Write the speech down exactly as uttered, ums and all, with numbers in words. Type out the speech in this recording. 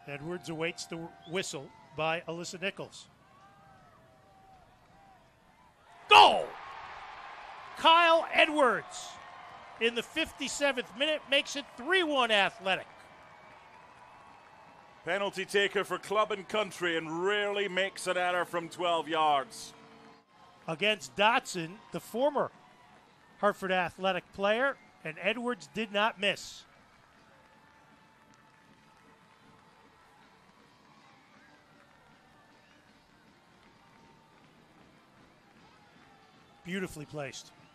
Edwards awaits the whistle by Alyssa Nichols. Goal! Kyle Edwards in the fifty-seventh minute makes it three one Athletic. Penalty taker for club and country and rarely makes an error from twelve yards. Against Dotson, the former Hartford Athletic player, and Edwards did not miss. Beautifully placed.